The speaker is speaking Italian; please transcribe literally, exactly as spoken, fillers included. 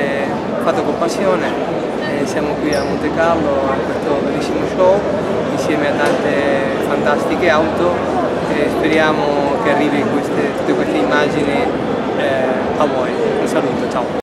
è fatto con passione, e siamo qui a Monte-Carlo a questo bellissimo show insieme a tante fantastiche auto e speriamo che arrivi queste, tutte queste immagini eh, a voi. Un saluto, ciao!